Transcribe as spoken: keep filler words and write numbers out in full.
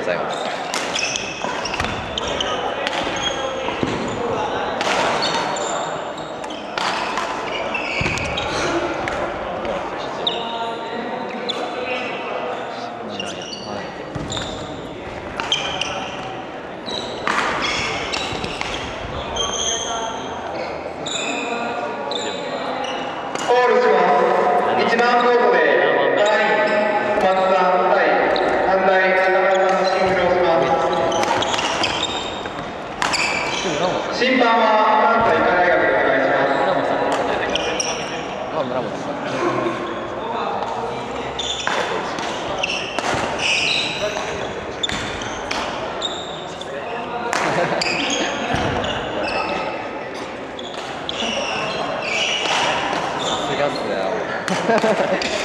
ございます。 コールします。いちばんコートで隊員小松さん対反対中村さんシンクロします。審判は関西医科大学でお願いします。 あ、村本さん。さすがっすね。